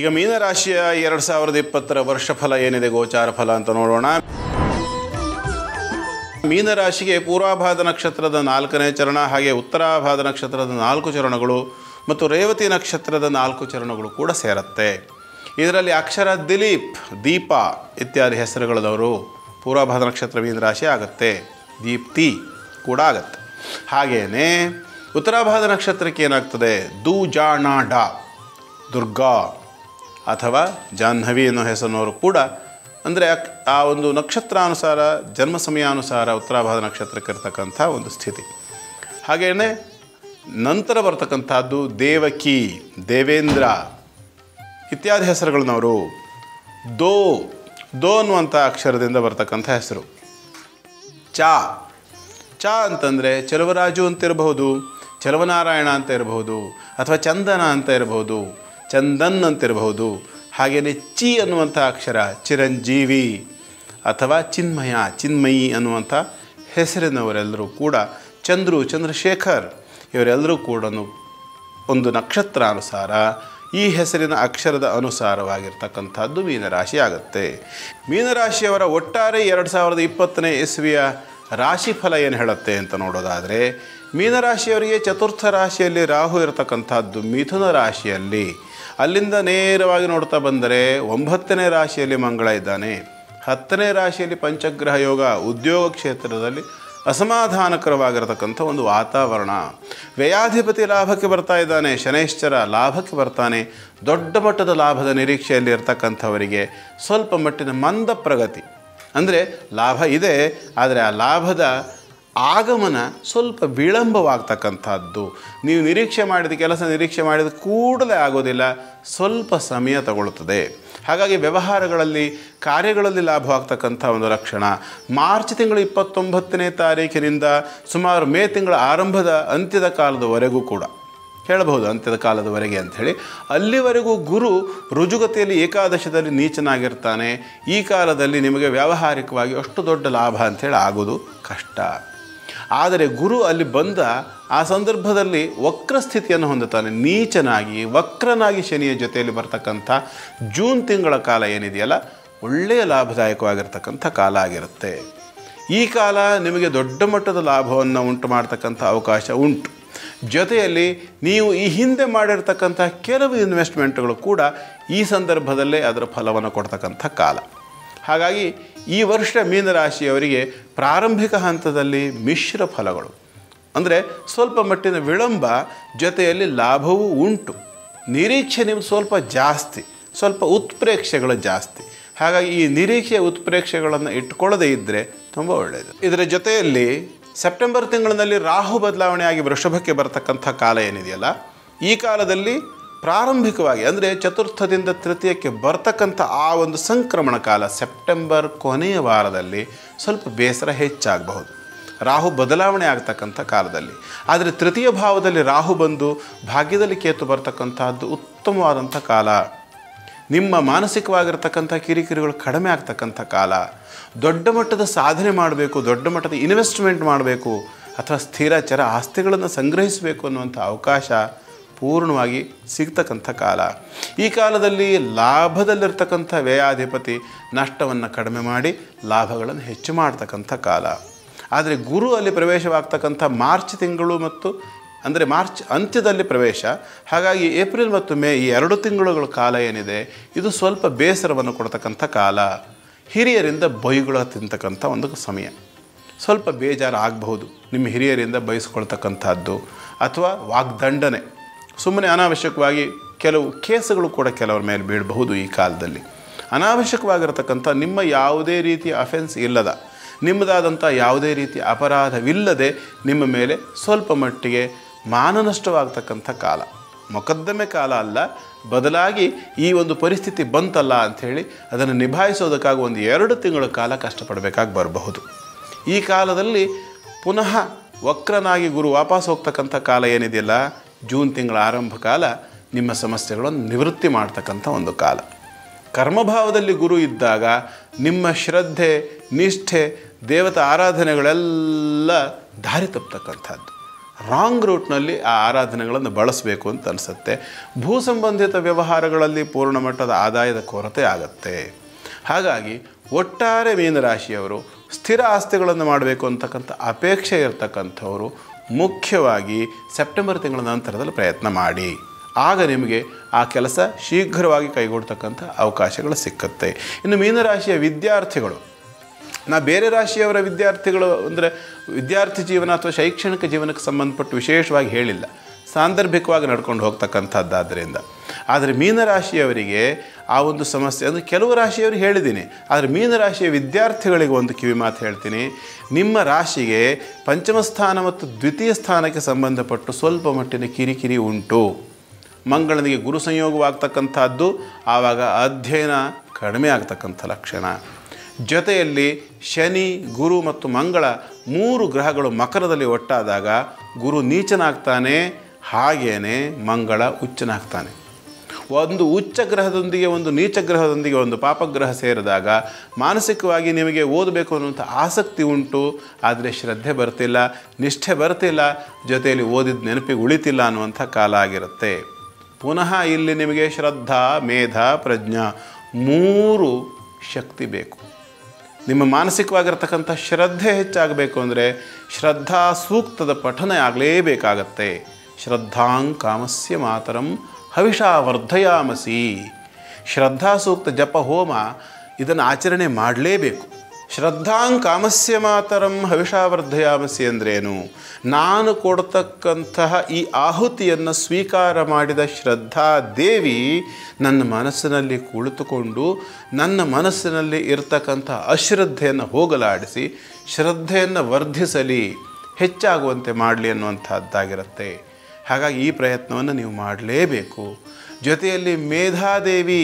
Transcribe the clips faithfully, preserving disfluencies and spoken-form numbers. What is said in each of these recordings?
ಈಗ ಮೀನರಾಶಿಯ ಎರಡು ಸಾವಿರದ ಇಪ್ಪತ್ತರ ವರ್ಷಫಲ ಏನಿದೆ, ಗೋಚಾರ ಫಲ ಅಂತ ನೋಡೋಣ. ಮೀನರಾಶಿಗೆ ಪೂರ್ವಾಭಾದ ನಕ್ಷತ್ರದ ನಾಲ್ಕನೇ ಚರಣ, ಹಾಗೆ ಉತ್ತರಾಭಾದ ನಕ್ಷತ್ರದ ನಾಲ್ಕು ಚರಣಗಳು ಮತ್ತು ರೇವತಿ ನಕ್ಷತ್ರದ ನಾಲ್ಕು ಚರಣಗಳು ಕೂಡ ಸೇರುತ್ತೆ. ಇದರಲ್ಲಿ ಅಕ್ಷರ ದಿಲೀಪ್, ದೀಪ ಇತ್ಯಾದಿ ಹೆಸರುಗಳದವರು ಪೂರ್ವಾಭಾದ ನಕ್ಷತ್ರ ಮೀನರಾಶಿ ಆಗುತ್ತೆ. ದೀಪ್ತಿ ಕೂಡ ಆಗುತ್ತೆ. ಹಾಗೆಯೇ ಉತ್ತರಾಭಾದ ನಕ್ಷತ್ರಕ್ಕೆ ಏನಾಗ್ತದೆ, ದು ಜಾಣ ಡಾ, ದುರ್ಗಾ ಅಥವಾ ಜಾಹ್ನವಿ ಅನ್ನೋ ಹೆಸರಿನವರು ಕೂಡ, ಅಂದರೆ ಆ ಒಂದು ನಕ್ಷತ್ರಾನುಸಾರ ಜನ್ಮ ಸಮಯಾನುಸಾರ ಉತ್ತರಾಭಾದ ನಕ್ಷತ್ರಕ್ಕೆ ಇರ್ತಕ್ಕಂಥ ಒಂದು ಸ್ಥಿತಿ. ಹಾಗೆಯೇ ನಂತರ ಬರ್ತಕ್ಕಂಥದ್ದು ದೇವಕಿ, ದೇವೇಂದ್ರ ಇತ್ಯಾದಿ ಹೆಸರುಗಳನ್ನವರು ದೋ ದೋ ಅನ್ನುವಂಥ ಅಕ್ಷರದಿಂದ ಬರ್ತಕ್ಕಂಥ ಹೆಸರು. ಚಾ ಚಾ ಅಂತಂದರೆ ಚೆಲುವರಾಜು ಅಂತ ಇರಬಹುದು, ಚೆಲುವನಾರಾಯಣ ಅಂತ ಇರಬಹುದು, ಅಥವಾ ಚಂದನ ಅಂತ ಇರಬಹುದು, ಚಂದನ್ ಅಂತಿರಬಹುದು. ಹಾಗೆಯೇ ಚಿ ಅನ್ನುವಂಥ ಅಕ್ಷರ ಚಿರಂಜೀವಿ ಅಥವಾ ಚಿನ್ಮಯ, ಚಿನ್ಮಯಿ ಅನ್ನುವಂಥ ಹೆಸರಿನವರೆಲ್ಲರೂ ಕೂಡ, ಚಂದ್ರು, ಚಂದ್ರಶೇಖರ್ ಇವರೆಲ್ಲರೂ ಕೂಡ ಒಂದು ನಕ್ಷತ್ರಾನುಸಾರ ಈ ಹೆಸರಿನ ಅಕ್ಷರದ ಅನುಸಾರವಾಗಿರ್ತಕ್ಕಂಥದ್ದು ಮೀನರಾಶಿ ಆಗುತ್ತೆ. ಮೀನರಾಶಿಯವರ ಒಟ್ಟಾರೆ ಎರಡು ಸಾವಿರದ ಇಪ್ಪತ್ತನೇ ಇಸ್ವಿಯ ರಾಶಿಫಲ ಏನು ಹೇಳುತ್ತೆ ಅಂತ ನೋಡೋದಾದರೆ, ಮೀನರಾಶಿಯವರಿಗೆ ಚತುರ್ಥ ರಾಶಿಯಲ್ಲಿ ರಾಹು ಇರತಕ್ಕಂಥದ್ದು, ಮಿಥುನ ರಾಶಿಯಲ್ಲಿ ಅಲ್ಲಿಂದ ನೇರವಾಗಿ ನೋಡ್ತಾ ಬಂದರೆ ಒಂಬತ್ತನೇ ರಾಶಿಯಲ್ಲಿ ಮಂಗಳ ಇದ್ದಾನೆ, ಹತ್ತನೇ ರಾಶಿಯಲ್ಲಿ ಪಂಚಗ್ರಹ ಯೋಗ, ಉದ್ಯೋಗ ಕ್ಷೇತ್ರದಲ್ಲಿ ಅಸಮಾಧಾನಕರವಾಗಿರತಕ್ಕಂಥ ಒಂದು ವಾತಾವರಣ. ವ್ಯಯಾಧಿಪತಿ ಲಾಭಕ್ಕೆ ಬರ್ತಾ ಇದ್ದಾನೆ, ಶನೈಶ್ಚರ ಲಾಭಕ್ಕೆ ಬರ್ತಾನೆ. ದೊಡ್ಡ ಮಟ್ಟದ ಲಾಭದ ನಿರೀಕ್ಷೆಯಲ್ಲಿ ಇರ್ತಕ್ಕಂಥವರಿಗೆ ಸ್ವಲ್ಪ ಮಟ್ಟಿನ ಮಂದ ಪ್ರಗತಿ, ಅಂದರೆ ಲಾಭ ಇದೆ, ಆದರೆ ಆ ಲಾಭದ ಆಗಮನ ಸ್ವಲ್ಪ ವಿಳಂಬವಾಗ್ತಕ್ಕಂಥದ್ದು. ನೀವು ನಿರೀಕ್ಷೆ ಮಾಡಿದ ಕೆಲಸ ನಿರೀಕ್ಷೆ ಮಾಡಿದ ಕೂಡಲೇ ಆಗೋದಿಲ್ಲ, ಸ್ವಲ್ಪ ಸಮಯ ತಗೊಳ್ಳುತ್ತದೆ. ಹಾಗಾಗಿ ವ್ಯವಹಾರಗಳಲ್ಲಿ, ಕಾರ್ಯಗಳಲ್ಲಿ ಲಾಭವಾಗ್ತಕ್ಕಂಥ ಒಂದು ಲಕ್ಷಣ. ಮಾರ್ಚ್ ತಿಂಗಳು ಇಪ್ಪತ್ತೊಂಬತ್ತನೇ ತಾರೀಕಿನಿಂದ ಸುಮಾರು ಮೇ ತಿಂಗಳ ಆರಂಭದ ಅಂತ್ಯದ ಕಾಲದವರೆಗೂ ಕೂಡ ಹೇಳಬಹುದು, ಅಂತ್ಯದ ಕಾಲದವರೆಗೆ ಅಂಥೇಳಿ, ಅಲ್ಲಿವರೆಗೂ ಗುರು ರುಜುಗತಿಯಲ್ಲಿ ಏಕಾದಶದಲ್ಲಿ ನೀಚನಾಗಿರ್ತಾನೆ. ಈ ಕಾಲದಲ್ಲಿ ನಿಮಗೆ ವ್ಯಾವಹಾರಿಕವಾಗಿ ಅಷ್ಟು ದೊಡ್ಡ ಲಾಭ ಅಂಥೇಳಿ ಆಗೋದು ಕಷ್ಟ. ಆದರೆ ಗುರು ಅಲ್ಲಿ ಬಂದ ಆ ಸಂದರ್ಭದಲ್ಲಿ ವಕ್ರ ಸ್ಥಿತಿಯನ್ನು ಹೊಂದುತ್ತಾನೆ, ನೀಚನಾಗಿ ವಕ್ರನಾಗಿ ಶನಿಯ ಜೊತೆಯಲ್ಲಿ ಬರ್ತಕ್ಕಂಥ ಜೂನ್ ತಿಂಗಳ ಕಾಲ ಏನಿದೆಯಲ್ಲ, ಒಳ್ಳೆಯ ಲಾಭದಾಯಕವಾಗಿರ್ತಕ್ಕಂಥ ಕಾಲ ಆಗಿರುತ್ತೆ. ಈ ಕಾಲ ನಿಮಗೆ ದೊಡ್ಡ ಮಟ್ಟದ ಲಾಭವನ್ನು ಉಂಟು ಮಾಡ್ತಕ್ಕಂಥ ಅವಕಾಶ ಉಂಟು. ಜೊತೆಯಲ್ಲಿ ನೀವು ಈ ಹಿಂದೆ ಮಾಡಿರ್ತಕ್ಕಂಥ ಕೆಲವು ಇನ್ವೆಸ್ಟ್ಮೆಂಟ್ಗಳು ಕೂಡ ಈ ಸಂದರ್ಭದಲ್ಲೇ ಅದರ ಫಲವನ್ನು ಕೊಡ್ತಕ್ಕಂಥ ಕಾಲ. ಹಾಗಾಗಿ ಈ ವರ್ಷ ಮೀನರಾಶಿಯವರಿಗೆ ಪ್ರಾರಂಭಿಕ ಹಂತದಲ್ಲಿ ಮಿಶ್ರ ಫಲಗಳು, ಅಂದರೆ ಸ್ವಲ್ಪ ಮಟ್ಟಿನ ವಿಳಂಬ, ಜೊತೆಯಲ್ಲಿ ಲಾಭವೂ ಉಂಟು. ನಿರೀಕ್ಷೆ ನಿಮ್ಗೆ ಸ್ವಲ್ಪ ಜಾಸ್ತಿ, ಸ್ವಲ್ಪ ಉತ್ಪ್ರೇಕ್ಷೆಗಳು ಜಾಸ್ತಿ. ಹಾಗಾಗಿ ಈ ನಿರೀಕ್ಷೆ ಉತ್ಪ್ರೇಕ್ಷೆಗಳನ್ನು ಇಟ್ಕೊಳ್ಳದೇ ಇದ್ದರೆ ತುಂಬ ಒಳ್ಳೆಯದು. ಇದರ ಜೊತೆಯಲ್ಲಿ ಸೆಪ್ಟೆಂಬರ್ ತಿಂಗಳಿನಲ್ಲಿ ರಾಹು ಬದಲಾವಣೆಯಾಗಿ ವೃಷಭಕ್ಕೆ ಬರ್ತಕ್ಕಂಥ ಕಾಲ ಏನಿದೆಯಲ್ಲ, ಈ ಕಾಲದಲ್ಲಿ ಪ್ರಾರಂಭಿಕವಾಗಿ ಅಂದರೆ ಚತುರ್ಥದಿಂದ ತೃತೀಯಕ್ಕೆ ಬರ್ತಕ್ಕಂಥ ಆ ಒಂದು ಸಂಕ್ರಮಣ ಕಾಲ, ಸೆಪ್ಟೆಂಬರ್ ಕೊನೆಯ ವಾರದಲ್ಲಿ ಸ್ವಲ್ಪ ಬೇಸರ ಹೆಚ್ಚಾಗಬಹುದು, ರಾಹು ಬದಲಾವಣೆ ಆಗ್ತಕ್ಕಂಥ ಕಾಲದಲ್ಲಿ. ಆದರೆ ತೃತೀಯ ಭಾವದಲ್ಲಿ ರಾಹು ಬಂದು ಭಾಗ್ಯದಲ್ಲಿ ಕೇತು ಬರ್ತಕ್ಕಂಥದ್ದು ಉತ್ತಮವಾದಂಥ ಕಾಲ. ನಿಮ್ಮ ಮಾನಸಿಕವಾಗಿರ್ತಕ್ಕಂಥ ಕಿರಿಕಿರಿಗಳು ಕಡಿಮೆ ಆಗ್ತಕ್ಕಂಥ ಕಾಲ. ದೊಡ್ಡ ಮಟ್ಟದ ಸಾಧನೆ ಮಾಡಬೇಕು, ದೊಡ್ಡ ಮಟ್ಟದ ಇನ್ವೆಸ್ಟ್ಮೆಂಟ್ ಮಾಡಬೇಕು, ಅಥವಾ ಸ್ಥಿರ ಚರ ಆಸ್ತಿಗಳನ್ನು ಸಂಗ್ರಹಿಸಬೇಕು ಅನ್ನುವಂಥ ಅವಕಾಶ ಪೂರ್ಣವಾಗಿ ಸಿಗ್ತಕ್ಕಂಥ ಕಾಲ. ಈ ಕಾಲದಲ್ಲಿ ಲಾಭದಲ್ಲಿರ್ತಕ್ಕಂಥ ವ್ಯಯಾಧಿಪತಿ ನಷ್ಟವನ್ನು ಕಡಿಮೆ ಮಾಡಿ ಲಾಭಗಳನ್ನು ಹೆಚ್ಚು ಮಾಡ್ತಕ್ಕಂಥ ಕಾಲ. ಆದರೆ ಗುರು ಅಲ್ಲಿ ಪ್ರವೇಶವಾಗ್ತಕ್ಕಂಥ ಮಾರ್ಚ್ ತಿಂಗಳು ಮತ್ತು ಅಂದರೆ ಮಾರ್ಚ್ ಅಂತ್ಯದಲ್ಲಿ ಪ್ರವೇಶ. ಹಾಗಾಗಿ ಏಪ್ರಿಲ್ ಮತ್ತು ಮೇ ಈ ಎರಡು ತಿಂಗಳುಗಳ ಕಾಲ ಏನಿದೆ, ಇದು ಸ್ವಲ್ಪ ಬೇಸರವನ್ನು ಕೊಡ್ತಕ್ಕಂಥ ಕಾಲ. ಹಿರಿಯರಿಂದ ಬೈಗುಳ ತಿಂತಕ್ಕಂಥ ಒಂದು ಸಮಯ. ಸ್ವಲ್ಪ ಬೇಜಾರು ಆಗಬಹುದು ನಿಮ್ಮ ಹಿರಿಯರಿಂದ ಬಯಸ್ಕೊಳ್ತಕ್ಕಂಥದ್ದು, ಅಥವಾ ವಾಗ್ದಂಡನೆ, ಸುಮ್ಮನೆ ಅನಾವಶ್ಯಕವಾಗಿ ಕೆಲವು ಕೇಸುಗಳು ಕೂಡ ಕೆಲವರ ಮೇಲೆ ಬೀಳಬಹುದು. ಈ ಕಾಲದಲ್ಲಿ ಅನಾವಶ್ಯಕವಾಗಿರತಕ್ಕಂಥ ನಿಮ್ಮ ಯಾವುದೇ ರೀತಿಯ ಅಫೆನ್ಸ್ ಇಲ್ಲದ, ನಿಮ್ಮದಾದಂಥ ಯಾವುದೇ ರೀತಿಯ ಅಪರಾಧವಿಲ್ಲದೆ ನಿಮ್ಮ ಮೇಲೆ ಸ್ವಲ್ಪ ಮಟ್ಟಿಗೆ ಮಾನನಷ್ಟವಾಗ್ತಕ್ಕಂಥ ಕಾಲ. ಮೊಕದ್ದಮೆ ಕಾಲ ಅಲ್ಲ, ಬದಲಾಗಿ ಈ ಒಂದು ಪರಿಸ್ಥಿತಿ ಬಂತಲ್ಲ ಅಂಥೇಳಿ ಅದನ್ನು ನಿಭಾಯಿಸೋದಕ್ಕಾಗಿ ಒಂದು ಎರಡು ತಿಂಗಳ ಕಾಲ ಕಷ್ಟಪಡಬೇಕಾಗಿ ಬರಬಹುದು. ಈ ಕಾಲದಲ್ಲಿ ಪುನಃ ವಕ್ರನಾಗಿ ಗುರು ವಾಪಸ್ ಹೋಗ್ತಕ್ಕಂಥ ಕಾಲ ಏನಿದೆಯಲ್ಲ, ಜೂನ್ ತಿಂಗಳ ಆರಂಭ ಕಾಲ, ನಿಮ್ಮ ಸಮಸ್ಯೆಗಳನ್ನು ನಿವೃತ್ತಿ ಮಾಡ್ತಕ್ಕಂಥ ಒಂದು ಕಾಲ. ಕರ್ಮಭಾವದಲ್ಲಿ ಗುರು ಇದ್ದಾಗ ನಿಮ್ಮ ಶ್ರದ್ಧೆ, ನಿಷ್ಠೆ, ದೇವತಾ ಆರಾಧನೆಗಳೆಲ್ಲ ದಾರಿ ತಪ್ಪತಕ್ಕಂಥದ್ದು. ರಾಂಗ್ ರೂಟ್ನಲ್ಲಿ ಆ ಆರಾಧನೆಗಳನ್ನು ಬಳಸಬೇಕು ಅಂತ ಅನಿಸುತ್ತೆ. ಭೂ ಸಂಬಂಧಿತ ವ್ಯವಹಾರಗಳಲ್ಲಿ ಪೂರ್ಣ ಮಟ್ಟದ ಆದಾಯದ ಕೊರತೆ ಆಗುತ್ತೆ. ಹಾಗಾಗಿ ಒಟ್ಟಾರೆ ಮೀನರಾಶಿಯವರು ಸ್ಥಿರ ಆಸ್ತಿಗಳನ್ನು ಮಾಡಬೇಕು ಅಂತಕ್ಕಂಥ ಅಪೇಕ್ಷೆ ಇರತಕ್ಕಂಥವರು ಮುಖ್ಯವಾಗಿ ಸೆಪ್ಟೆಂಬರ್ ತಿಂಗಳ ನಂತರದಲ್ಲಿ ಪ್ರಯತ್ನ ಮಾಡಿ. ಆಗ ನಿಮಗೆ ಆ ಕೆಲಸ ಶೀಘ್ರವಾಗಿ ಕೈಗೂಡ್ತಕ್ಕಂಥ ಅವಕಾಶಗಳು ಸಿಕ್ಕುತ್ತೆ. ಇನ್ನು ಮೀನರಾಶಿಯ ವಿದ್ಯಾರ್ಥಿಗಳು, ನಾ ಬೇರೆ ರಾಶಿಯವರ ವಿದ್ಯಾರ್ಥಿಗಳು ಅಂದರೆ ವಿದ್ಯಾರ್ಥಿ ಜೀವನ ಅಥವಾ ಶೈಕ್ಷಣಿಕ ಜೀವನಕ್ಕೆ ಸಂಬಂಧಪಟ್ಟು ವಿಶೇಷವಾಗಿ ಹೇಳಿಲ್ಲ, ಸಾಂದರ್ಭಿಕವಾಗಿ ನಡ್ಕೊಂಡು ಹೋಗ್ತಕ್ಕಂಥದ್ದಾದ್ದರಿಂದ. ಆದರೆ ಮೀನರಾಶಿಯವರಿಗೆ ಆ ಒಂದು ಸಮಸ್ಯೆ ಅಂದರೆ ಕೆಲವು ರಾಶಿಯವ್ರಿಗೆ ಹೇಳಿದ್ದೀನಿ, ಆದರೆ ಮೀನರಾಶಿಯ ವಿದ್ಯಾರ್ಥಿಗಳಿಗೆ ಒಂದು ಕಿವಿ ಮಾತು ಹೇಳ್ತೀನಿ. ನಿಮ್ಮ ರಾಶಿಗೆ ಪಂಚಮ ಸ್ಥಾನ ಮತ್ತು ದ್ವಿತೀಯ ಸ್ಥಾನಕ್ಕೆ ಸಂಬಂಧಪಟ್ಟು ಸ್ವಲ್ಪ ಮಟ್ಟಿನ ಕಿರಿಕಿರಿ ಉಂಟು. ಮಂಗಳನಿಗೆ ಗುರು ಸಂಯೋಗವಾಗ್ತಕ್ಕಂಥದ್ದು, ಆವಾಗ ಅಧ್ಯಯನ ಕಡಿಮೆ ಆಗ್ತಕ್ಕಂಥ ಲಕ್ಷಣ. ಜೊತೆಯಲ್ಲಿ ಶನಿ, ಗುರು ಮತ್ತು ಮಂಗಳ ಮೂರು ಗ್ರಹಗಳು ಮಕರದಲ್ಲಿ ಒಟ್ಟಾದಾಗ ಗುರು ನೀಚನಾಗ್ತಾನೆ, ಹಾಗೇನೆ ಮಂಗಳ ಉಚ್ಚನಾಗ್ತಾನೆ. ಒಂದು ಉಚ್ಚ ಗ್ರಹದೊಂದಿಗೆ ಒಂದು ನೀಚ ಗ್ರಹದೊಂದಿಗೆ ಒಂದು ಪಾಪಗ್ರಹ ಸೇರಿದಾಗ ಮಾನಸಿಕವಾಗಿ ನಿಮಗೆ ಓದಬೇಕು ಅನ್ನುವಂಥ ಆಸಕ್ತಿ ಉಂಟು, ಆದರೆ ಶ್ರದ್ಧೆ ಬರ್ತಿಲ್ಲ, ನಿಷ್ಠೆ ಬರ್ತಿಲ್ಲ, ಜೊತೆಯಲ್ಲಿ ಓದಿದ ನೆನಪಿಗೆ ಉಳಿತಿಲ್ಲ ಅನ್ನುವಂಥ ಕಾಲ ಆಗಿರುತ್ತೆ. ಪುನಃ ಇಲ್ಲಿ ನಿಮಗೆ ಶ್ರದ್ಧಾ, ಮೇಧ, ಪ್ರಜ್ಞಾ ಮೂರು ಶಕ್ತಿ ಬೇಕು. ನಿಮ್ಮ ಮಾನಸಿಕವಾಗಿರ್ತಕ್ಕಂಥ ಶ್ರದ್ಧೆ ಹೆಚ್ಚಾಗಬೇಕು ಅಂದರೆ ಶ್ರದ್ಧಾ ಸೂಕ್ತದ ಪಠನೆ ಆಗಲೇಬೇಕಾಗತ್ತೆ. ಶ್ರದ್ಧಾಂ ಕಾಮಸ್ಯ ಮಾತರಂ ಹವಿಷಾ ವರ್ಧಯಾಮಸಿ. ಶ್ರದ್ಧಾ ಸೂಕ್ತ ಜಪ ಹೋಮ ಇದನ್ನು ಆಚರಣೆ ಮಾಡಲೇಬೇಕು. ಶ್ರದ್ಧಾಂ ಕಾಮಸ್ಯ ಮಾತರಂ ಹವಿಷಾ ವರ್ಧಯಾಮಸಿ ಅಂದ್ರೇನು? ನಾನು ಕೊಡ್ತಕ್ಕಂತಹ ಈ ಆಹುತಿಯನ್ನು ಸ್ವೀಕಾರ ಮಾಡಿದ ಶ್ರದ್ಧಾ ದೇವಿ ನನ್ನ ಮನಸ್ಸಿನಲ್ಲಿ ಕುಳಿತುಕೊಂಡು ನನ್ನ ಮನಸ್ಸಿನಲ್ಲಿ ಇರ್ತಕ್ಕಂಥ ಅಶ್ರದ್ಧೆಯನ್ನು ಹೋಗಲಾಡಿಸಿ ಶ್ರದ್ಧೆಯನ್ನು ವರ್ಧಿಸಲಿ, ಹೆಚ್ಚಾಗುವಂತೆ ಮಾಡಲಿ ಅನ್ನುವಂಥದ್ದಾಗಿರುತ್ತೆ. ಹಾಗಾಗಿ ಈ ಪ್ರಯತ್ನವನ್ನು ನೀವು ಮಾಡಲೇಬೇಕು. ಜೊತೆಯಲ್ಲಿ ಮೇಧಾದೇವಿ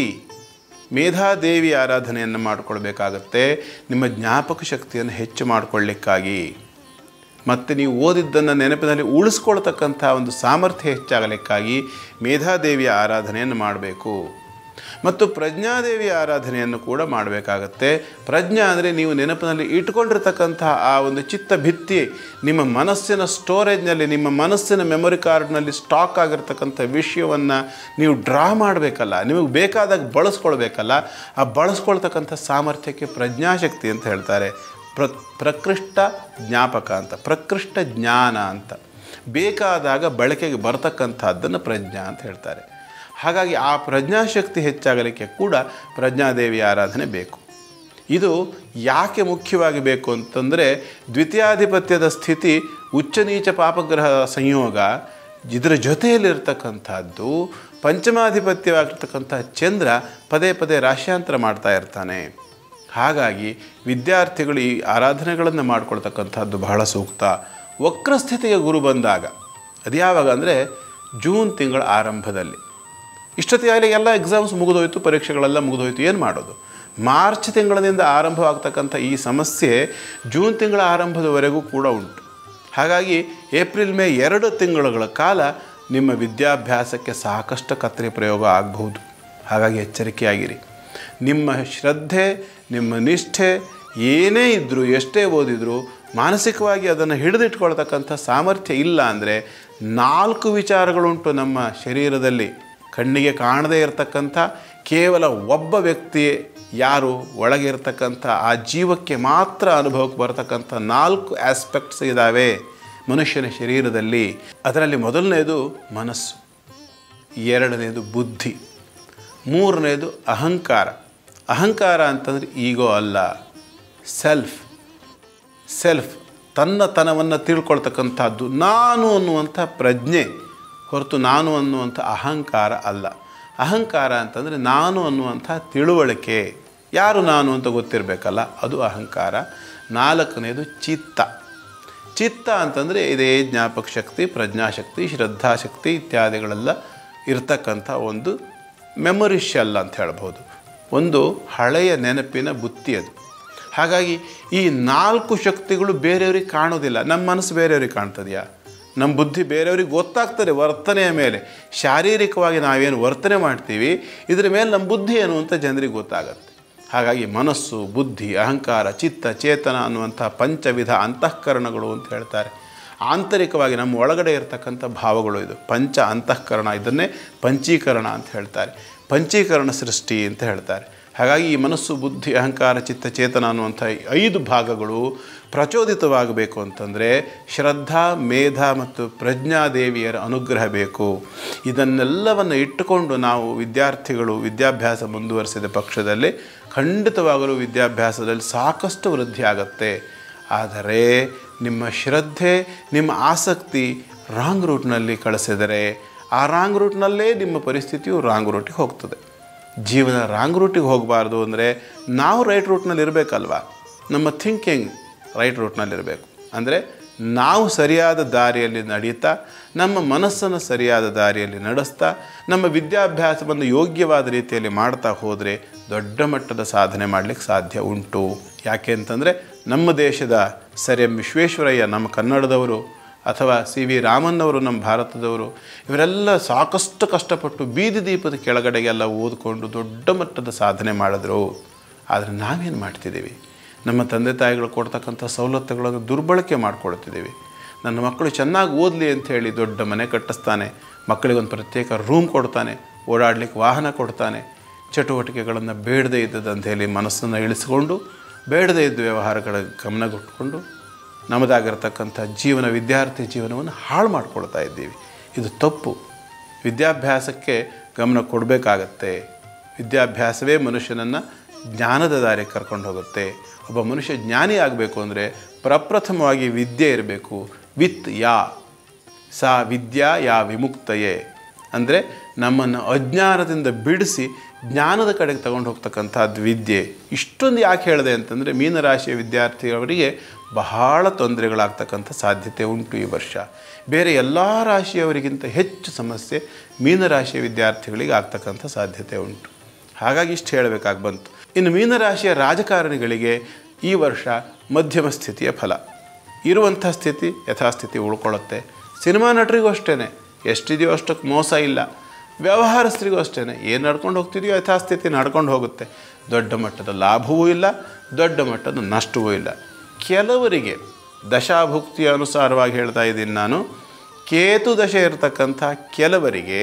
ಮೇಧಾದೇವಿ ಆರಾಧನೆಯನ್ನು ಮಾಡಿಕೊಳ್ಬೇಕಾಗತ್ತೆ. ನಿಮ್ಮ ಜ್ಞಾಪಕ ಶಕ್ತಿಯನ್ನು ಹೆಚ್ಚು ಮಾಡಿಕೊಳ್ಳಿಕ್ಕಾಗಿ ಮತ್ತು ನೀವು ಓದಿದ್ದನ್ನು ನೆನಪಿನಲ್ಲಿ ಉಳಿಸ್ಕೊಳ್ತಕ್ಕಂಥ ಒಂದು ಸಾಮರ್ಥ್ಯ ಹೆಚ್ಚಾಗಲಿಕ್ಕಾಗಿ ಮೇಧಾದೇವಿಯ ಆರಾಧನೆಯನ್ನು ಮಾಡಬೇಕು. ಮತ್ತು ಪ್ರಜ್ಞಾದೇವಿಯ ಆರಾಧನೆಯನ್ನು ಕೂಡ ಮಾಡಬೇಕಾಗತ್ತೆ. ಪ್ರಜ್ಞಾ ಅಂದರೆ ನೀವು ನೆನಪಿನಲ್ಲಿ ಇಟ್ಕೊಂಡಿರ್ತಕ್ಕಂತಹ ಆ ಒಂದು ಚಿತ್ತ ಭಿತ್ತಿ, ನಿಮ್ಮ ಮನಸ್ಸಿನ ಸ್ಟೋರೇಜ್ನಲ್ಲಿ, ನಿಮ್ಮ ಮನಸ್ಸಿನ ಮೆಮೊರಿ ಕಾರ್ಡ್ನಲ್ಲಿ ಸ್ಟಾಕ್ ಆಗಿರ್ತಕ್ಕಂಥ ವಿಷಯವನ್ನು ನೀವು ಡ್ರಾ ಮಾಡಬೇಕಲ್ಲ, ನಿಮಗೆ ಬೇಕಾದಾಗ ಬಳಸ್ಕೊಳ್ಬೇಕಲ್ಲ. ಆ ಬಳಸ್ಕೊಳ್ತಕ್ಕಂಥ ಸಾಮರ್ಥ್ಯಕ್ಕೆ ಪ್ರಜ್ಞಾಶಕ್ತಿ ಅಂತ ಹೇಳ್ತಾರೆ. ಪ್ರ ಪ್ರಕೃಷ್ಟ ಜ್ಞಾಪಕ ಅಂತ, ಪ್ರಕೃಷ್ಟ ಜ್ಞಾನ ಅಂತ. ಬೇಕಾದಾಗ ಬಳಕೆಗೆ ಬರ್ತಕ್ಕಂಥದ್ದನ್ನು ಪ್ರಜ್ಞಾ ಅಂತ ಹೇಳ್ತಾರೆ. ಹಾಗಾಗಿ ಆ ಪ್ರಜ್ಞಾಶಕ್ತಿ ಹೆಚ್ಚಾಗಲಿಕ್ಕೆ ಕೂಡ ಪ್ರಜ್ಞಾದೇವಿಯ ಆರಾಧನೆ ಬೇಕು. ಇದು ಯಾಕೆ ಮುಖ್ಯವಾಗಿ ಬೇಕು ಅಂತಂದರೆ ದ್ವಿತೀಯಾಧಿಪತ್ಯದ ಸ್ಥಿತಿ, ಉಚ್ಚ ನೀಚ ಪಾಪಗ್ರಹ ಸಂಯೋಗ, ಇದರ ಜೊತೆಯಲ್ಲಿರ್ತಕ್ಕಂಥದ್ದು ಪಂಚಮಾಧಿಪತ್ಯವಾಗಿರ್ತಕ್ಕಂಥ ಚಂದ್ರ ಪದೇ ಪದೇ ರಾಶ್ಯಾಂತರ ಮಾಡ್ತಾ ಇರ್ತಾನೆ. ಹಾಗಾಗಿ ವಿದ್ಯಾರ್ಥಿಗಳು ಈ ಆರಾಧನೆಗಳನ್ನು ಮಾಡ್ಕೊಳ್ತಕ್ಕಂಥದ್ದು ಬಹಳ ಸೂಕ್ತ. ವಕ್ರಸ್ಥಿತಿಗೆ ಗುರು ಬಂದಾಗ ಅದು ಯಾವಾಗ ಅಂದರೆ ಜೂನ್ ತಿಂಗಳ ಆರಂಭದಲ್ಲಿ. ಇಷ್ಟೊತ್ತಿಗೆ ಎಲ್ಲ ಎಕ್ಸಾಮ್ಸ್ ಮುಗಿದೋಯ್ತು, ಪರೀಕ್ಷೆಗಳೆಲ್ಲ ಮುಗಿದೋಯ್ತು, ಏನು ಮಾಡೋದು? ಮಾರ್ಚ್ ತಿಂಗಳಿನಿಂದ ಆರಂಭವಾಗ್ತಕ್ಕಂಥ ಈ ಸಮಸ್ಯೆ ಜೂನ್ ತಿಂಗಳ ಆರಂಭದವರೆಗೂ ಕೂಡ ಉಂಟು. ಹಾಗಾಗಿ ಏಪ್ರಿಲ್ ಮೇ ಎರಡು ತಿಂಗಳುಗಳ ಕಾಲ ನಿಮ್ಮ ವಿದ್ಯಾಭ್ಯಾಸಕ್ಕೆ ಸಾಕಷ್ಟು ಕತ್ತರಿ ಪ್ರಯೋಗ ಆಗಬಹುದು. ಹಾಗಾಗಿ ಎಚ್ಚರಿಕೆಯಾಗಿರಿ. ನಿಮ್ಮ ಶ್ರದ್ಧೆ, ನಿಮ್ಮ ನಿಷ್ಠೆ ಏನೇ ಇದ್ದರೂ, ಎಷ್ಟೇ ಓದಿದರೂ ಮಾನಸಿಕವಾಗಿ ಅದನ್ನು ಹಿಡಿದಿಟ್ಕೊಳ್ತಕ್ಕಂಥ ಸಾಮರ್ಥ್ಯ ಇಲ್ಲ ಅಂದರೆ ನಾಲ್ಕು ವಿಚಾರಗಳುಂಟು ನಮ್ಮ ಶರೀರದಲ್ಲಿ. ಕಣ್ಣಿಗೆ ಕಾಣದೇ ಇರತಕ್ಕಂಥ ಕೇವಲ ಒಬ್ಬ ವ್ಯಕ್ತಿ ಯಾರು ಒಳಗೆ ಇರತಕ್ಕಂಥ ಆ ಜೀವಕ್ಕೆ ಮಾತ್ರ ಅನುಭವಕ್ಕೆ ಬರತಕ್ಕಂಥ ನಾಲ್ಕು ಆಸ್ಪೆಕ್ಟ್ಸ್ ಇದ್ದಾವೆ ಮನುಷ್ಯನ ಶರೀರದಲ್ಲಿ. ಅದರಲ್ಲಿ ಮೊದಲನೇದು ಮನಸ್ಸು, ಎರಡನೇದು ಬುದ್ಧಿ, ಮೂರನೇದು ಅಹಂಕಾರ. ಅಹಂಕಾರ ಅಂತಂದರೆ ಈಗೋ ಅಲ್ಲ, ಸೆಲ್ಫ್ ಸೆಲ್ಫ್ ತನ್ನತನವನ್ನು ತಿಳ್ಕೊಳ್ತಕ್ಕಂಥದ್ದು, ನಾನು ಅನ್ನುವಂಥ ಪ್ರಜ್ಞೆ ಹೊರತು ನಾನು ಅನ್ನುವಂಥ ಅಹಂಕಾರ ಅಲ್ಲ. ಅಹಂಕಾರ ಅಂತಂದರೆ ನಾನು ಅನ್ನುವಂಥ ತಿಳುವಳಿಕೆ, ಯಾರು ನಾನು ಅಂತ ಗೊತ್ತಿರಬೇಕಲ್ಲ, ಅದು ಅಹಂಕಾರ. ನಾಲ್ಕನೇದು ಚಿತ್ತ. ಚಿತ್ತ ಅಂತಂದರೆ ಇದೇ ಜ್ಞಾಪಕ ಶಕ್ತಿ, ಪ್ರಜ್ಞಾಶಕ್ತಿ, ಶ್ರದ್ಧಾಶಕ್ತಿ ಇತ್ಯಾದಿಗಳೆಲ್ಲ ಇರ್ತಕ್ಕಂಥ ಒಂದು ಮೆಮೊರಿ ಶೆಲ್ ಅಂತ ಹೇಳ್ಬೋದು. ಒಂದು ಹಳೆಯ ನೆನಪಿನ ಬುತ್ತಿ ಅದು. ಹಾಗಾಗಿ ಈ ನಾಲ್ಕು ಶಕ್ತಿಗಳು ಬೇರೆಯವ್ರಿಗೆ ಕಾಣೋದಿಲ್ಲ. ನಮ್ಮ ಮನಸ್ಸು ಬೇರೆಯವ್ರಿಗೆ ಕಾಣ್ತದೆಯಾ? ನಮ್ಮ ಬುದ್ಧಿ ಬೇರೆಯವ್ರಿಗೆ ಗೊತ್ತಾಗ್ತದೆ ವರ್ತನೆಯ ಮೇಲೆ. ಶಾರೀರಿಕವಾಗಿ ನಾವೇನು ವರ್ತನೆ ಮಾಡ್ತೀವಿ ಇದರ ಮೇಲೆ ನಮ್ಮ ಬುದ್ಧಿ ಏನು ಅಂತ ಜನರಿಗೆ ಗೊತ್ತಾಗತ್ತೆ. ಹಾಗಾಗಿ ಮನಸ್ಸು, ಬುದ್ಧಿ, ಅಹಂಕಾರ, ಚಿತ್ತ, ಚೇತನ ಅನ್ನುವಂಥ ಪಂಚವಿಧ ಅಂತಃಕರಣಗಳು ಅಂತ ಹೇಳ್ತಾರೆ. ಆಂತರಿಕವಾಗಿ ನಮ್ಮ ಒಳಗಡೆ ಇರತಕ್ಕಂಥ ಭಾವಗಳು ಇದು ಪಂಚ ಅಂತಃಕರಣ, ಇದನ್ನೇ ಪಂಚೀಕರಣ ಅಂತ ಹೇಳ್ತಾರೆ, ಪಂಚೀಕರಣ ಸೃಷ್ಟಿ ಅಂತ ಹೇಳ್ತಾರೆ. ಹಾಗಾಗಿ ಈ ಮನಸ್ಸು, ಬುದ್ಧಿ, ಅಹಂಕಾರ, ಚಿತ್ತ, ಚೇತನ ಅನ್ನುವಂಥ ಐದು ಭಾಗಗಳು ಪ್ರಚೋದಿತವಾಗಬೇಕು ಅಂತಂದರೆ ಶ್ರದ್ಧಾ, ಮೇಧ ಮತ್ತು ಪ್ರಜ್ಞಾದೇವಿಯರ ಅನುಗ್ರಹ ಬೇಕು. ಇದನ್ನೆಲ್ಲವನ್ನು ಇಟ್ಟುಕೊಂಡು ನಾವು ವಿದ್ಯಾರ್ಥಿಗಳು ವಿದ್ಯಾಭ್ಯಾಸ ಮುಂದುವರಿಸಿದ ಪಕ್ಷದಲ್ಲಿ ಖಂಡಿತವಾಗಲೂ ವಿದ್ಯಾಭ್ಯಾಸದಲ್ಲಿ ಸಾಕಷ್ಟು ವೃದ್ಧಿ ಆಗುತ್ತೆ. ಆದರೆ ನಿಮ್ಮ ಶ್ರದ್ಧೆ, ನಿಮ್ಮ ಆಸಕ್ತಿ ರಾಂಗ್ ರೂಟ್ನಲ್ಲಿ ಕಳಿಸಿದರೆ ಆ ರಾಂಗ್ ರೂಟ್ನಲ್ಲೇ ನಿಮ್ಮ ಪರಿಸ್ಥಿತಿಯು ರಾಂಗ್ ರೂಟಿಗೆ ಹೋಗ್ತದೆ. ಜೀವನ ರಾಂಗ್ ರೂಟಿಗೆ ಹೋಗಬಾರ್ದು ಅಂದರೆ ನಾವು ರೈಟ್ ರೂಟ್ನಲ್ಲಿ ಇರಬೇಕಲ್ವ. ನಮ್ಮ ಥಿಂಕಿಂಗ್ ರೈಟ್ ರೂಟ್ನಲ್ಲಿರಬೇಕು. ಅಂದರೆ ನಾವು ಸರಿಯಾದ ದಾರಿಯಲ್ಲಿ ನಡೀತಾ, ನಮ್ಮ ಮನಸ್ಸನ್ನು ಸರಿಯಾದ ದಾರಿಯಲ್ಲಿ ನಡೆಸ್ತಾ, ನಮ್ಮ ವಿದ್ಯಾಭ್ಯಾಸವನ್ನು ಯೋಗ್ಯವಾದ ರೀತಿಯಲ್ಲಿ ಮಾಡ್ತಾ ಹೋದರೆ ದೊಡ್ಡ ಮಟ್ಟದ ಸಾಧನೆ ಮಾಡಲಿಕ್ಕೆ ಸಾಧ್ಯ ಉಂಟು. ಯಾಕೆ ಅಂತಂದರೆ ನಮ್ಮ ದೇಶದ ಸರ್ ಎಂ ವಿಶ್ವೇಶ್ವರಯ್ಯ ನಮ್ಮ ಕನ್ನಡದವರು, ಅಥವಾ ಸಿ ವಿ ರಾಮನ್ನವರು ನಮ್ಮ ಭಾರತದವರು, ಇವರೆಲ್ಲ ಸಾಕಷ್ಟು ಕಷ್ಟಪಟ್ಟು ಬೀದಿ ದೀಪದ ಕೆಳಗಡೆಗೆಲ್ಲ ಓದಿಕೊಂಡು ದೊಡ್ಡ ಮಟ್ಟದ ಸಾಧನೆ ಮಾಡಿದ್ರು. ಆದರೆ ನಾವೇನು ಮಾಡ್ತಿದ್ದೀವಿ? ನಮ್ಮ ತಂದೆ ತಾಯಿಗಳು ಕೊಡ್ತಕ್ಕಂಥ ಸವಲತ್ತುಗಳನ್ನು ದುರ್ಬಳಕೆ ಮಾಡ್ಕೊಳ್ತಿದ್ದೀವಿ. ನನ್ನ ಮಕ್ಕಳು ಚೆನ್ನಾಗಿ ಓದಲಿ ಅಂಥೇಳಿ ದೊಡ್ಡ ಮನೆ ಕಟ್ಟಿಸ್ತಾನೆ, ಮಕ್ಕಳಿಗೊಂದು ಪ್ರತ್ಯೇಕ ರೂಮ್ ಕೊಡ್ತಾನೆ, ಓಡಾಡಲಿಕ್ಕೆ ವಾಹನ ಕೊಡ್ತಾನೆ, ಚಟುವಟಿಕೆಗಳನ್ನು ಬೇಡದೇ ಇದ್ದದಂಥೇಳಿ ಮನಸ್ಸನ್ನು ಇಳಿಸ್ಕೊಂಡು ಬೇಡದೇ ಇದ್ದ ವ್ಯವಹಾರಗಳ ಗಮನಗೊಟ್ಕೊಂಡು ನಮ್ಮದಾಗಿರ್ತಕ್ಕಂಥ ಜೀವನ, ವಿದ್ಯಾರ್ಥಿ ಜೀವನವನ್ನು ಹಾಳು ಮಾಡಿಕೊಳ್ತಾ ಇದ್ದೀವಿ. ಇದು ತಪ್ಪು. ವಿದ್ಯಾಭ್ಯಾಸಕ್ಕೆ ಗಮನ ಕೊಡಬೇಕಾಗತ್ತೆ. ವಿದ್ಯಾಭ್ಯಾಸವೇ ಮನುಷ್ಯನನ್ನು ಜ್ಞಾನದ ದಾರಿ ಕರ್ಕೊಂಡು ಹೋಗುತ್ತೆ. ಒಬ್ಬ ಮನುಷ್ಯ ಜ್ಞಾನಿ ಆಗಬೇಕು ಅಂದರೆ ಪ್ರಪ್ರಥಮವಾಗಿ ವಿದ್ಯೆ ಇರಬೇಕು. ವಿತ್ ಯಾ ಸಾ ವಿದ್ಯಾ ಯಾ ವಿಮುಕ್ತಯೇ, ಅಂದರೆ ನಮ್ಮನ್ನು ಅಜ್ಞಾನದಿಂದ ಬಿಡಿಸಿ ಜ್ಞಾನದ ಕಡೆಗೆ ತಗೊಂಡು ಹೋಗ್ತಕ್ಕಂಥದ್ದು ವಿದ್ಯೆ. ಇಷ್ಟೊಂದು ಯಾಕೆ ಹೇಳಿದೆ ಅಂತಂದರೆ ಮೀನರಾಶಿಯ ವಿದ್ಯಾರ್ಥಿಯವರಿಗೆ ಬಹಳ ತೊಂದರೆಗಳಾಗ್ತಕ್ಕಂಥ ಸಾಧ್ಯತೆ ಉಂಟು ಈ ವರ್ಷ. ಬೇರೆ ಎಲ್ಲ ರಾಶಿಯವರಿಗಿಂತ ಹೆಚ್ಚು ಸಮಸ್ಯೆ ಮೀನರಾಶಿಯ ವಿದ್ಯಾರ್ಥಿಗಳಿಗೆ ಆಗ್ತಕ್ಕಂಥ ಸಾಧ್ಯತೆ ಉಂಟು. ಹಾಗಾಗಿ ಇಷ್ಟು ಹೇಳಬೇಕಾಗಿ ಬಂತು. ಇನ್ನು ಮೀನರಾಶಿಯ ರಾಜಕಾರಣಿಗಳಿಗೆ ಈ ವರ್ಷ ಮಧ್ಯಮ ಸ್ಥಿತಿಯ ಫಲ. ಇರುವಂಥ ಸ್ಥಿತಿ ಯಥಾಸ್ಥಿತಿ ಉಳ್ಕೊಳ್ಳುತ್ತೆ. ಸಿನಿಮಾ ನಟರಿಗೂ ಅಷ್ಟೇ, ಎಷ್ಟಿದೆಯೋ ಅಷ್ಟಕ್ಕೆ ಮೋಸ ಇಲ್ಲ. ವ್ಯವಹಾರಸ್ಥರಿಗೂ ಅಷ್ಟೇ, ಏನು ನಡ್ಕೊಂಡು ಹೋಗ್ತಿದೆಯೋ ಯಥಾಸ್ಥಿತಿ ನಡ್ಕೊಂಡು ಹೋಗುತ್ತೆ. ದೊಡ್ಡ ಮಟ್ಟದ ಲಾಭವೂ ಇಲ್ಲ, ದೊಡ್ಡ ಮಟ್ಟದ ನಷ್ಟವೂ ಇಲ್ಲ. ಕೆಲವರಿಗೆ ದಶಾಭುಕ್ತಿಯ ಅನುಸಾರವಾಗಿ ಹೇಳ್ತಾ ಇದ್ದೀನಿ ನಾನು, ಕೇತು ದಶೆ ಇರತಕ್ಕಂಥ ಕೆಲವರಿಗೆ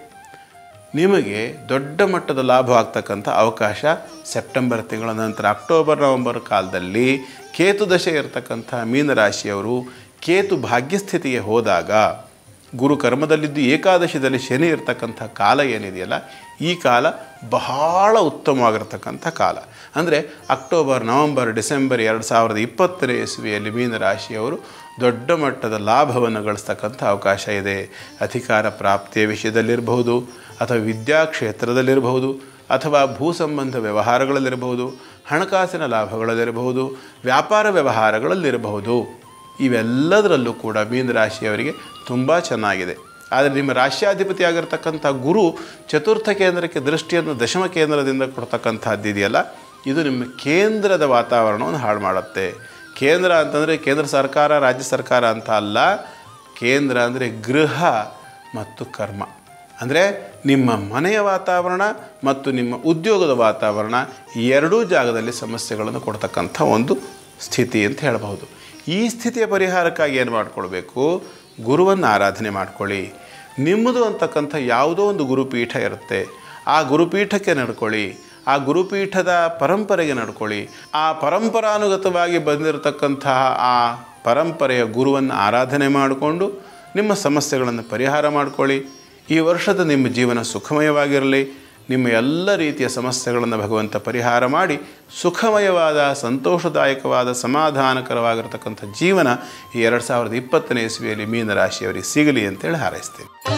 ನಿಮಗೆ ದೊಡ್ಡ ಮಟ್ಟದ ಲಾಭ ಆಗ್ತಕ್ಕಂಥ ಅವಕಾಶ ಸೆಪ್ಟೆಂಬರ್ ತಿಂಗಳ ನಂತರ ಅಕ್ಟೋಬರ್ ನವಂಬರ್ ಕಾಲದಲ್ಲಿ ಕೇತು ದಶೆ ಇರತಕ್ಕಂಥ ಮೀನರಾಶಿಯವರು ಕೇತು ಭಾಗ್ಯಸ್ಥಿತಿಗೆ ಹೋದಾಗ, ಗುರು ಕರ್ಮದಲ್ಲಿದ್ದು ಏಕಾದಶಿದಲ್ಲಿ ಶನಿ ಇರ್ತಕ್ಕಂಥ ಕಾಲ ಏನಿದೆಯಲ್ಲ, ಈ ಕಾಲ ಬಹಳ ಉತ್ತಮವಾಗಿರ್ತಕ್ಕಂಥ ಕಾಲ. ಅಂದರೆ ಅಕ್ಟೋಬರ್ ನವಂಬರ್ ಡಿಸೆಂಬರ್ ಎರಡು ಸಾವಿರದ ಇಪ್ಪತ್ತನೇ ಇಸ್ವಿಯಲ್ಲಿ ಮೀನರಾಶಿಯವರು ದೊಡ್ಡ ಮಟ್ಟದ ಲಾಭವನ್ನು ಗಳಿಸ್ತಕ್ಕಂಥ ಅವಕಾಶ ಇದೆ. ಅಧಿಕಾರ ಪ್ರಾಪ್ತಿಯ ವಿಷಯದಲ್ಲಿರಬಹುದು, ಅಥವಾ ವಿದ್ಯಾಕ್ಷೇತ್ರದಲ್ಲಿರಬಹುದು, ಅಥವಾ ಭೂ ಸಂಬಂಧ ವ್ಯವಹಾರಗಳಲ್ಲಿರಬಹುದು, ಹಣಕಾಸಿನ ಲಾಭಗಳಲ್ಲಿರಬಹುದು, ವ್ಯಾಪಾರ ವ್ಯವಹಾರಗಳಲ್ಲಿರಬಹುದು. ಇವೆಲ್ಲದರಲ್ಲೂ ಕೂಡ ಮೀನರಾಶಿಯವರಿಗೆ ತುಂಬ ಚೆನ್ನಾಗಿದೆ. ಆದರೆ ನಿಮ್ಮ ರಾಶ್ಯಾಧಿಪತಿ ಆಗಿರ್ತಕ್ಕಂಥ ಗುರು ಚತುರ್ಥ ಕೇಂದ್ರಕ್ಕೆ ದೃಷ್ಟಿಯನ್ನು ದಶಮ ಕೇಂದ್ರದಿಂದ ಕೊಡ್ತಕ್ಕಂಥದ್ದು ಇದೆಯಲ್ಲ, ಇದು ನಿಮ್ಮ ಕೇಂದ್ರದ ವಾತಾವರಣವನ್ನು ಹಾಳು ಮಾಡುತ್ತೆ. ಕೇಂದ್ರ ಅಂತಂದರೆ ಕೇಂದ್ರ ಸರ್ಕಾರ, ರಾಜ್ಯ ಸರ್ಕಾರ ಅಂತ ಅಲ್ಲ. ಕೇಂದ್ರ ಅಂದರೆ ಗೃಹ ಮತ್ತು ಕರ್ಮ. ಅಂದರೆ ನಿಮ್ಮ ಮನೆಯ ವಾತಾವರಣ ಮತ್ತು ನಿಮ್ಮ ಉದ್ಯೋಗದ ವಾತಾವರಣ ಎರಡೂ ಜಾಗದಲ್ಲಿ ಸಮಸ್ಯೆಗಳನ್ನು ಕೊಡ್ತಕ್ಕಂಥ ಒಂದು ಸ್ಥಿತಿ ಅಂತ ಹೇಳಬಹುದು. ಈ ಸ್ಥಿತಿಯ ಪರಿಹಾರಕ್ಕಾಗಿ ಏನು ಮಾಡಿಕೊಳ್ಬೇಕು? ಗುರುವನ್ನು ಆರಾಧನೆ ಮಾಡ್ಕೊಳ್ಳಿ. ನಿಮ್ಮದು ಅಂತಕ್ಕಂಥ ಯಾವುದೋ ಒಂದು ಗುರುಪೀಠ ಇರುತ್ತೆ, ಆ ಗುರುಪೀಠಕ್ಕೆ ನಡ್ಕೊಳ್ಳಿ. ಆ ಗುರುಪೀಠದ ಪರಂಪರೆಗೆ ನಡ್ಕೊಳ್ಳಿ. ಆ ಪರಂಪರಾನುಗತವಾಗಿ ಬಂದಿರತಕ್ಕಂತಹ ಆ ಪರಂಪರೆಯ ಗುರುವನ್ನು ಆರಾಧನೆ ಮಾಡಿಕೊಂಡು ನಿಮ್ಮ ಸಮಸ್ಯೆಗಳನ್ನು ಪರಿಹಾರ ಮಾಡಿಕೊಳ್ಳಿ. ಈ ವರ್ಷದ ನಿಮ್ಮ ಜೀವನ ಸುಖಮಯವಾಗಿರಲಿ. ನಿಮ್ಮ ಎಲ್ಲ ರೀತಿಯ ಸಮಸ್ಯೆಗಳನ್ನು ಭಗವಂತ ಪರಿಹಾರ ಮಾಡಿ ಸುಖಮಯವಾದ, ಸಂತೋಷದಾಯಕವಾದ, ಸಮಾಧಾನಕರವಾಗಿರ್ತಕ್ಕಂಥ ಜೀವನ ಈ ಎರಡು ಸಾವಿರದ ಇಪ್ಪತ್ತನೇ ಇಸ್ವಿಯಲ್ಲಿ ಮೀನರಾಶಿಯವರಿಗೆ ಸಿಗಲಿ ಅಂತೇಳಿ ಹಾರೈಸ್ತೇನೆ.